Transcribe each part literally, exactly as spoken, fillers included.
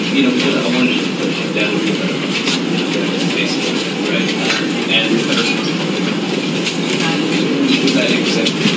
you know, I wanted to put that basically, right? And was that accepted?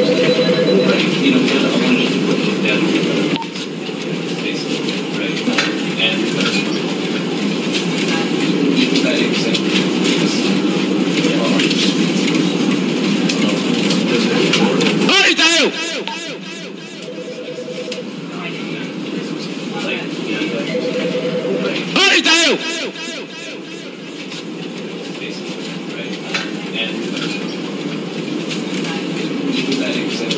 You know, I wanted to put that basically, right? basically, right? And with that except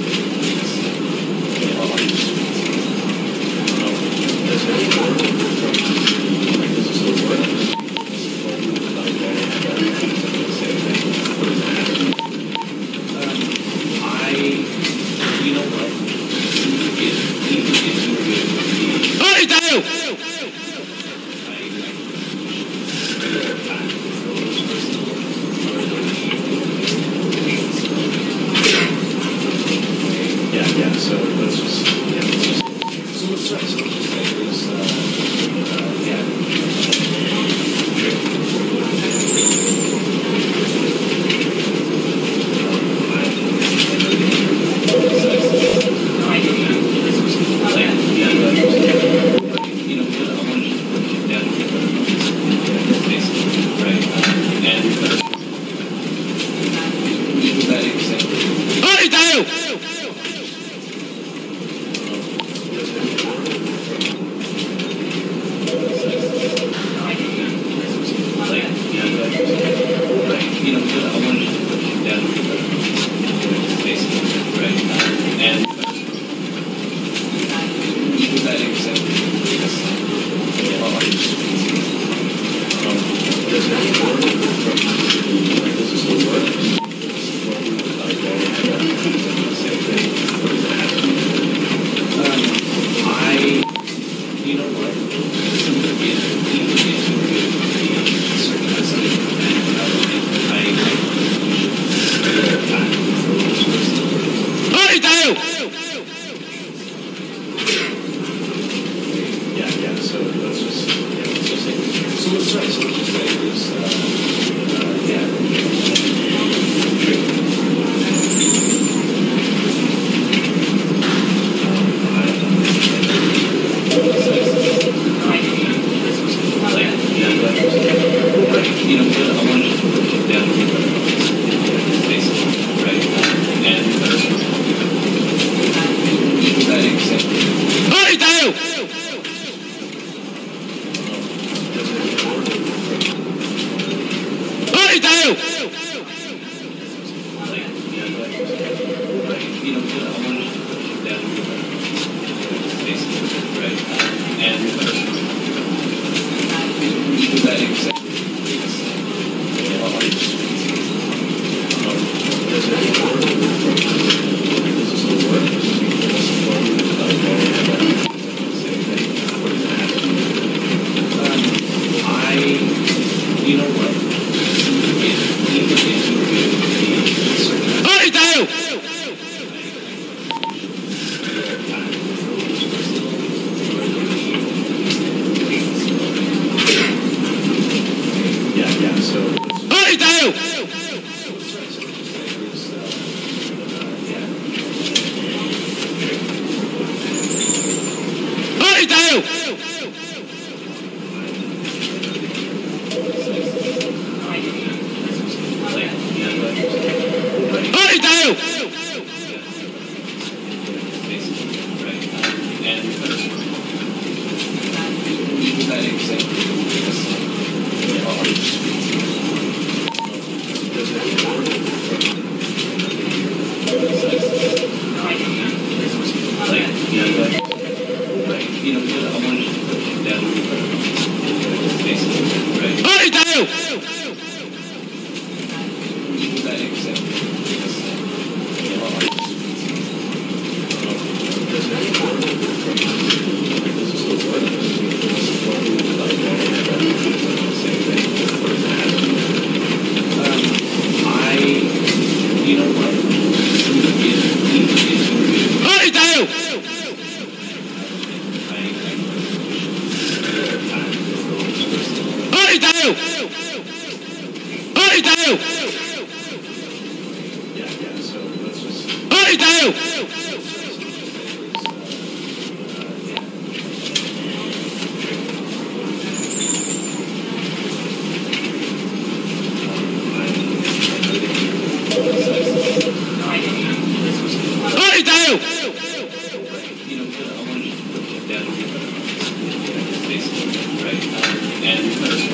and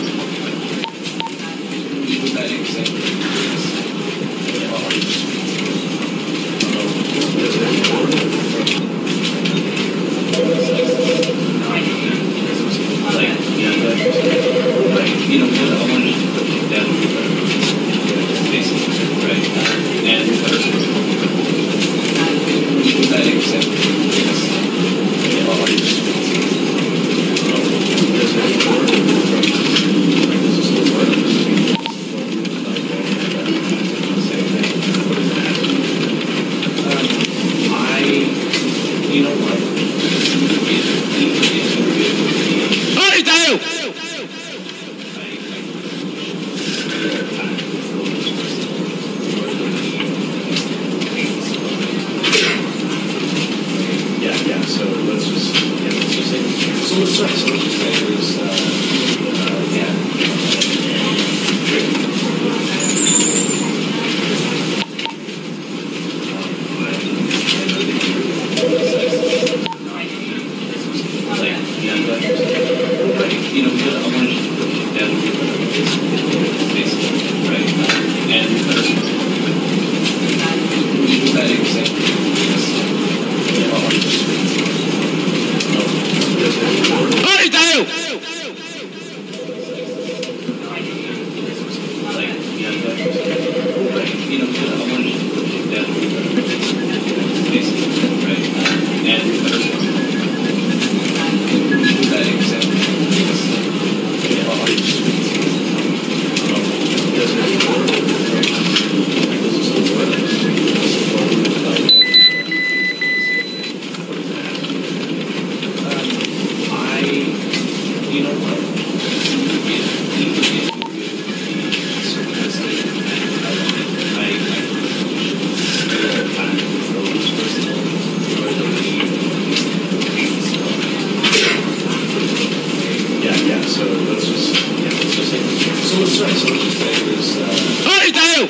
with that example, like, yeah, but, like, you know, what I wanted to put down basically, right? And with that example, you know what? Hey, Dale! Yeah, yeah. So let's just, yeah, let's just say. So let's try. So let's just say there's, uh, uh, yeah. You know, what I wanted to put down basically, right? And with that example, Hey, Dale! like, yeah, but, you know, what I wanted to put down basically, right? And with that example, you know what? Yeah, yeah. So let's just, yeah, let's just say. So let's try. So let's just say there's, uh, Hey, Dale!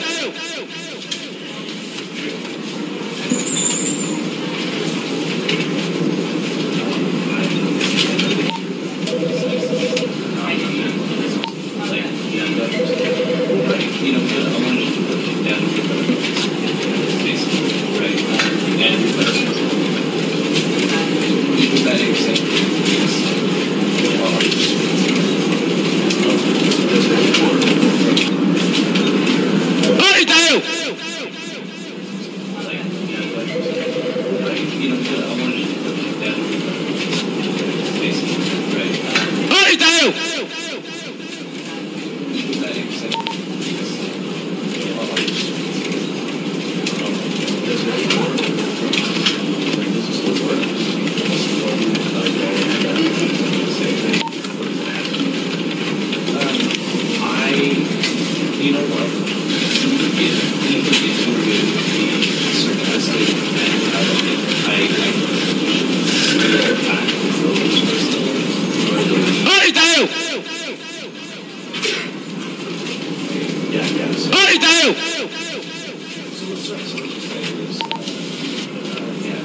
you know, what I wanted to put down basically, right? And with that example, Hey, Dale! like, yeah, but, you know, what I wanted to put down basically, right? Hey, Dale! With that example, you know what? Hey, Dale! Yeah, yeah. So, Hey, Dale! so let's try. So let's just say there's, uh, yeah.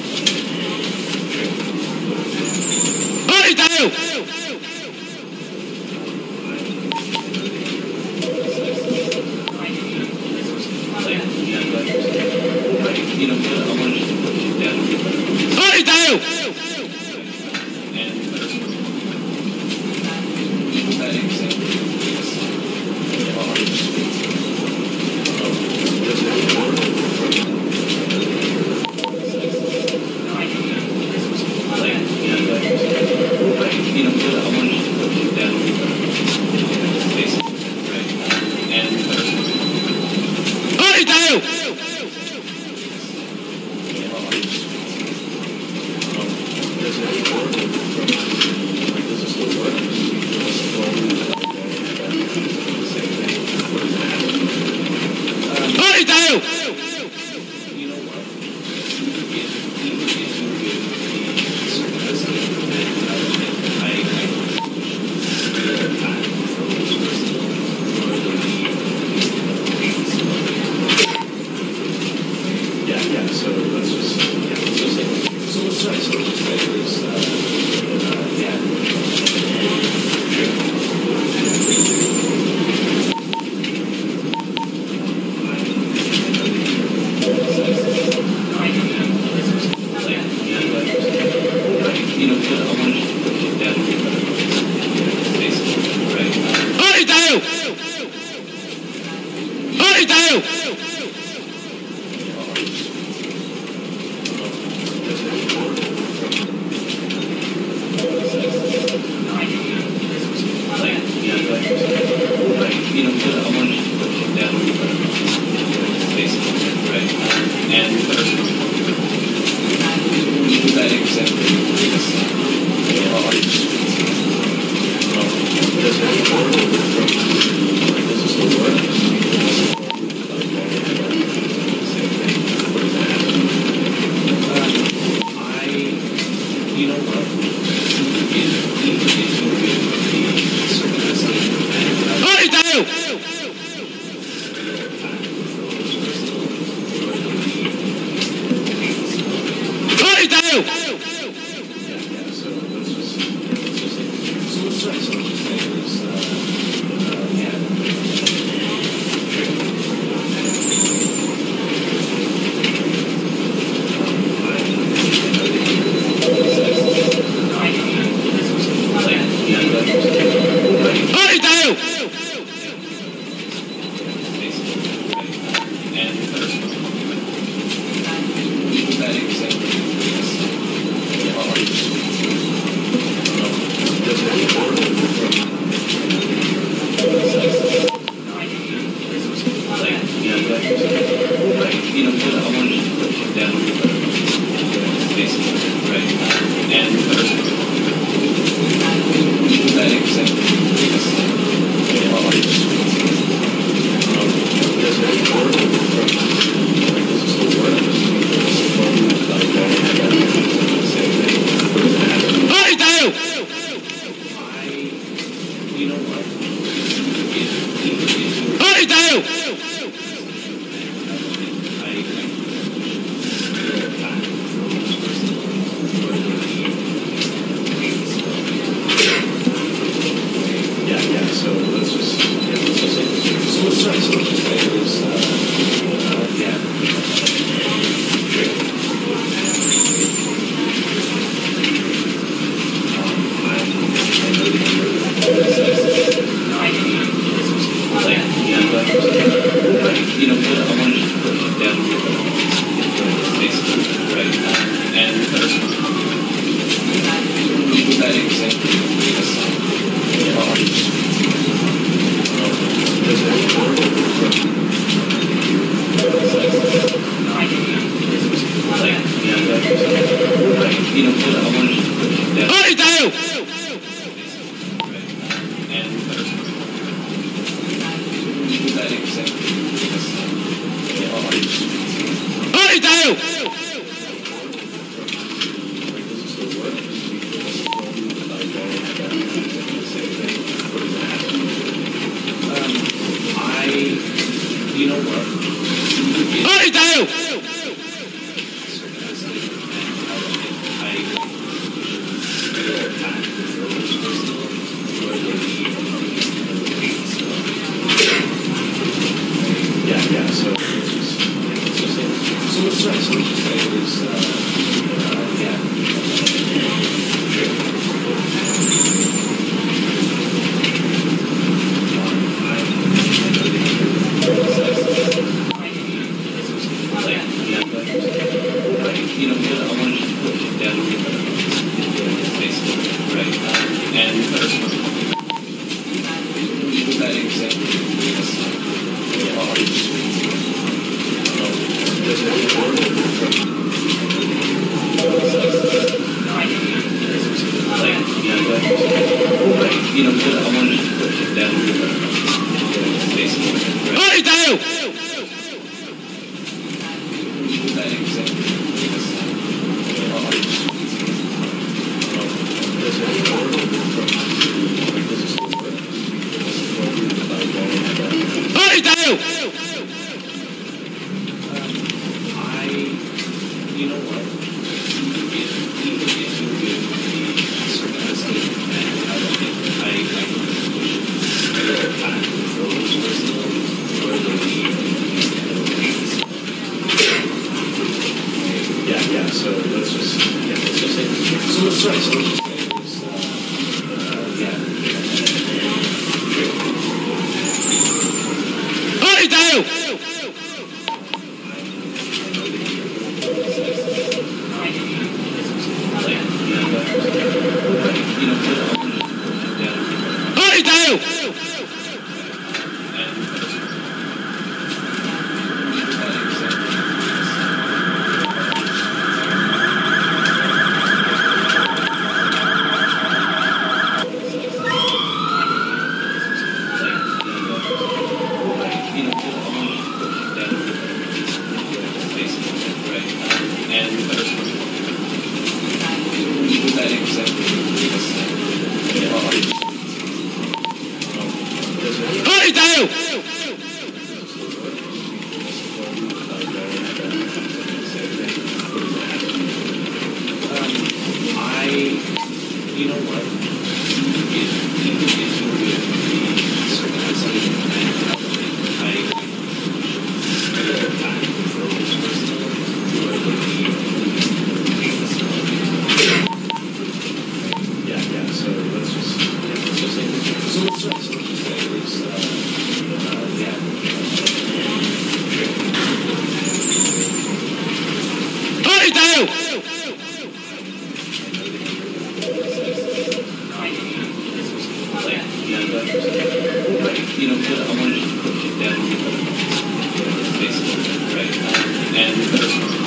Hey, Dale! You know, what I wanted to put down Hey, Dale! and with that example, like, yeah, but, you know, what I wanted to put down basically, right? And Hey, Dale! Hey, Dale! you know what? Yeah, yeah. So let's just, yeah, let's just say. So let's try. So let's just say there's, uh, uh, yeah. you know what? It, it, it's really the circumstances and I spend time for this person who are looking. Yeah, yeah. So let's just yeah, let's just say so let's just let's just say it's uh, uh yeah. Itaú! You know, I wanted to put it down, basically, right? Um, and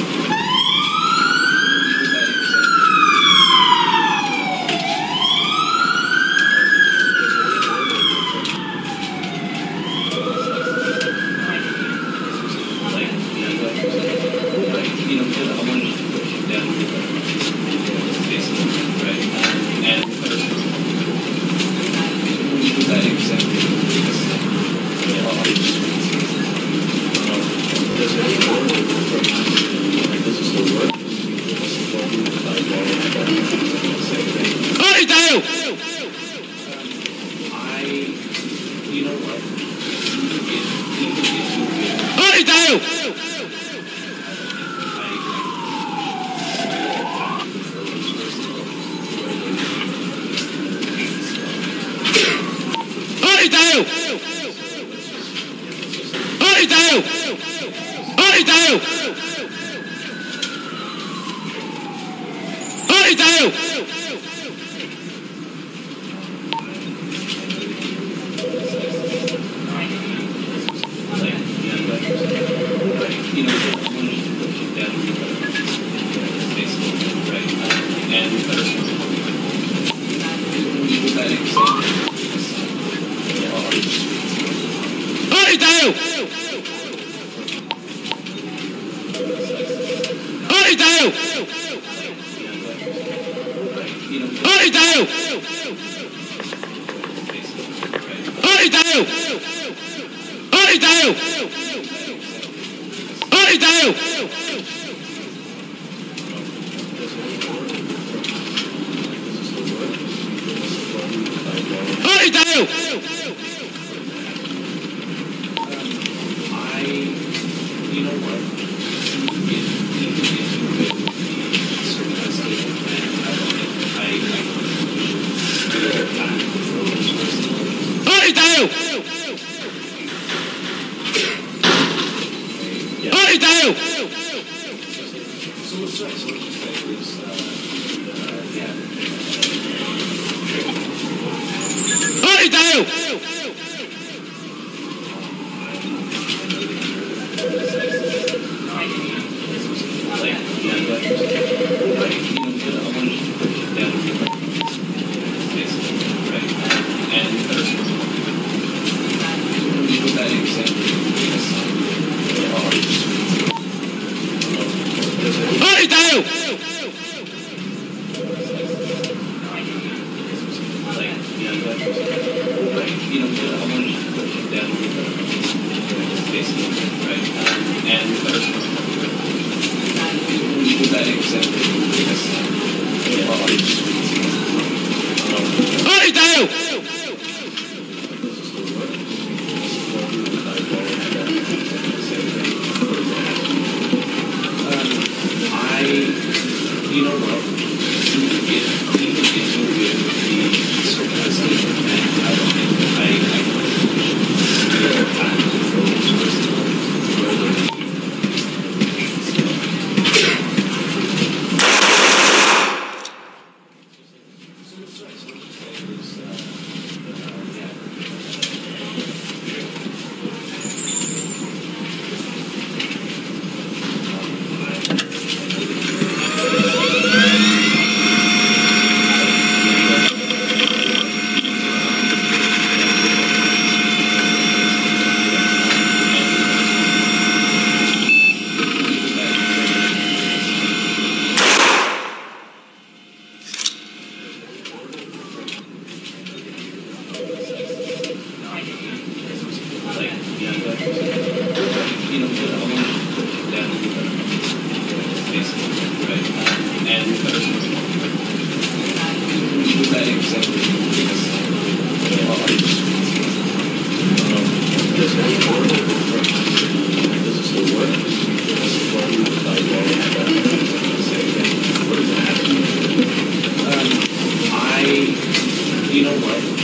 you know what?